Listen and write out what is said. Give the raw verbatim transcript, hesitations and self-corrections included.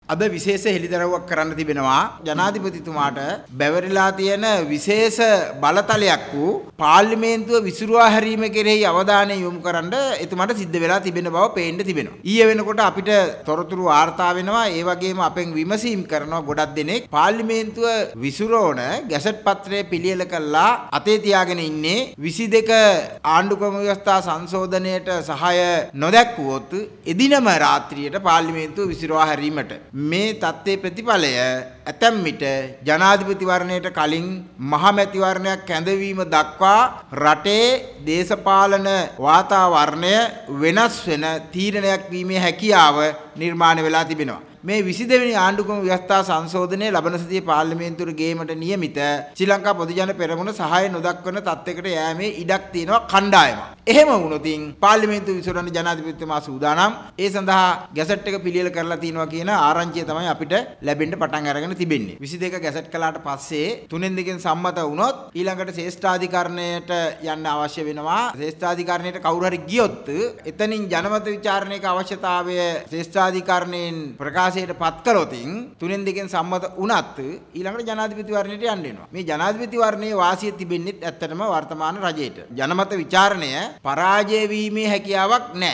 අද විශේෂ හෙළිදරව්වක් කරන්න තිබෙනවා ජනාධිපතිතුමාට බැවරිලා තියෙන විශේෂ බලතලයක් වූ පාර්ලිමේන්තුව විසිරුවා හැරීම කෙරෙහි අවධානය යොමු කරන්න එතුමාට සිද්ධ වෙලා තිබෙන බව පේන්න තිබෙනවා. ඊයේ වෙනකොට අපිට තොරතුරු වාර්තා වෙනවා. ඒ වගේම අපෙන් විමසීම් කරනවා ගොඩක් දෙනෙක් පාර්ලිමේන්තුව විසිරෝණ ගැසට් පත්‍රය පිළියෙල කළා අතේ තියාගෙන ඉන්නේ විසි දෙක ආණ්ඩුක්‍රම ව්‍යවස්ථා සංශෝධනයට සහාය නොදැක්වුවොත් එදිනම රාත්‍රියට පාර්ලිමේන්තුව විසිරුවා හැරීමට මේ තත්ත්වයේ ප්‍රතිඵලය ඇතැම් විට ජනාධිපතිවරණයට කලින් මහමැතිවරණයක් කැඳවීම දක්වා රටේ දේශපාලන වාතාවරණය වෙනස් වෙන තීරණයක් වීමේ හැකියාව නිර්මාණය වෙලා තිබෙනවා. මේ විසි දෙවෙනි ආණ්ඩුක්‍රම ව්‍යවස්ථා සංශෝධනයේ ලබන සතියේ පාර්ලිමේන්තුවට ගේමට නියමිත ශ්‍රී ලංකා පොදුජන පෙරමුණ සහාය නොදක්වන තත්යකට යෑමේ ඉඩක් තියෙනවා කණ්ඩායමක්. එහෙම වුණොත් පාර්ලිමේන්තුව විසිරවන්න ජනාධිපතිතුමා සූදානම්. ඒ සඳහා ගැසට් එක පිළියෙල කරලා තියෙනවා කියන ආරංචිය තමයි අපිට ලැබෙන්න පටන් අරගෙන තිබෙන්නේ. විසි දෙක ගැසට් කළාට පස්සේ තුනෙන් දෙකෙන් සම්මත වුණොත් ඊළඟට ශ්‍රේෂ්ඨාධිකරණයට යන්න අවශ්‍ය වෙනවා. ශ්‍රේෂ්ඨාධිකරණයට කවුරු හරි ගියොත් එතනින් ජනමත විචාරණයක අවශ්‍යතාවය ශ්‍රේෂ්ඨාධිකරණයෙන් ප්‍රකාශ පත් කළොතින් තුනෙන් දෙකෙන් සම්මත වුණත් ඊළඟට ජනාධිපතිවරණයට යන්න වෙනවා. මේ ජනාධිපතිවරණයේ වාසිය තිබෙන්නේ ඇත්තටම වර්තමාන රජයට. ජනමත විචාරණය පරාජය වීමේ හැකියාවක් නැහැ.